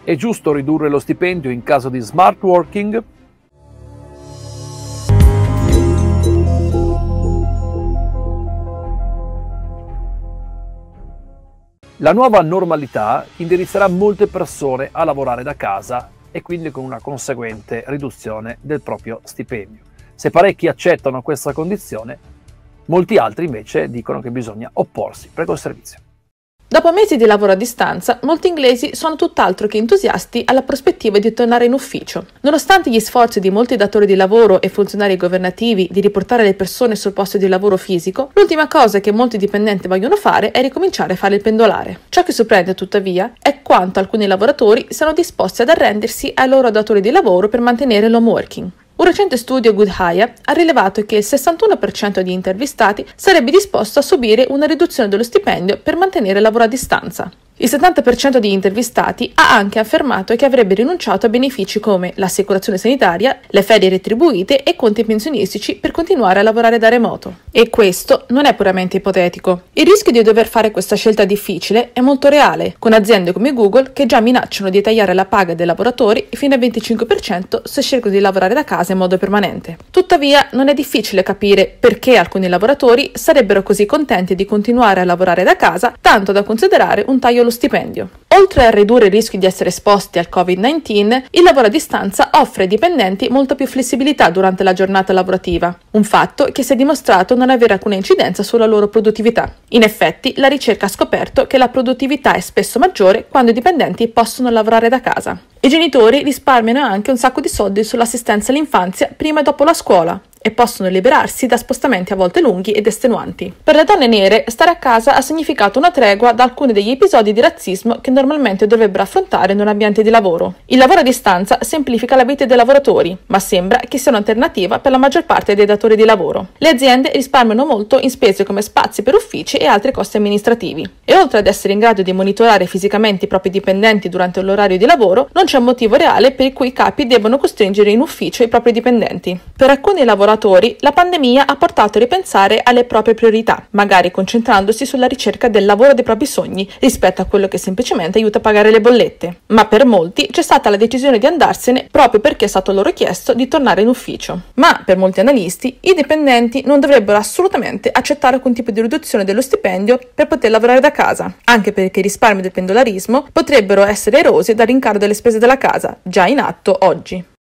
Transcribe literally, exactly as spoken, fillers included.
È giusto ridurre lo stipendio in caso di smart working? La nuova normalità indirizzerà molte persone a lavorare da casa e quindi con una conseguente riduzione del proprio stipendio. Se parecchi accettano questa condizione, molti altri invece dicono che bisogna opporsi. Prego il servizio. Dopo mesi di lavoro a distanza, molti inglesi sono tutt'altro che entusiasti alla prospettiva di tornare in ufficio. Nonostante gli sforzi di molti datori di lavoro e funzionari governativi di riportare le persone sul posto di lavoro fisico, l'ultima cosa che molti dipendenti vogliono fare è ricominciare a fare il pendolare. Ciò che sorprende, tuttavia, è quanto alcuni lavoratori siano disposti ad arrendersi ai loro datori di lavoro per mantenere l'home working. Un recente studio Good Hire ha rilevato che il sessantuno per cento degli intervistati sarebbe disposto a subire una riduzione dello stipendio per mantenere il lavoro a distanza. Il settanta per cento degli intervistati ha anche affermato che avrebbe rinunciato a benefici come l'assicurazione sanitaria, le ferie retribuite e conti pensionistici per continuare a lavorare da remoto. E questo non è puramente ipotetico. Il rischio di dover fare questa scelta difficile è molto reale, con aziende come Google che già minacciano di tagliare la paga dei lavoratori fino al venticinque per cento se scelgono di lavorare da casa in modo permanente. Tuttavia, non è difficile capire perché alcuni lavoratori sarebbero così contenti di continuare a lavorare da casa, tanto da considerare un taglio allo stipendio. Oltre a ridurre il rischio di essere esposti al covid diciannove, il lavoro a distanza offre ai dipendenti molta più flessibilità durante la giornata lavorativa, un fatto che si è dimostrato non avere alcuna incidenza sulla loro produttività. In effetti, la ricerca ha scoperto che la produttività è spesso maggiore quando i dipendenti possono lavorare da casa. I genitori risparmiano anche un sacco di soldi sull'assistenza all'infanzia prima e dopo la scuola e possono liberarsi da spostamenti a volte lunghi ed estenuanti. Per le donne nere, stare a casa ha significato una tregua da alcuni degli episodi di razzismo che normalmente dovrebbero affrontare in un ambiente di lavoro. Il lavoro a distanza semplifica la vita dei lavoratori, ma sembra che sia un'alternativa per la maggior parte dei datori di lavoro. Le aziende risparmiano molto in spese come spazi per uffici e altri costi amministrativi. E oltre ad essere in grado di monitorare fisicamente i propri dipendenti durante l'orario di lavoro, non c'è un motivo reale per cui i capi debbano costringere in ufficio i propri dipendenti. Per alcuni lavoratori la pandemia ha portato a ripensare alle proprie priorità, magari concentrandosi sulla ricerca del lavoro dei propri sogni rispetto a quello che semplicemente aiuta a pagare le bollette. Ma per molti c'è stata la decisione di andarsene proprio perché è stato loro chiesto di tornare in ufficio. Ma per molti analisti i dipendenti non dovrebbero assolutamente accettare alcun tipo di riduzione dello stipendio per poter lavorare da casa, anche perché i risparmi del pendolarismo potrebbero essere erosi dal rincaro delle spese della casa, già in atto oggi.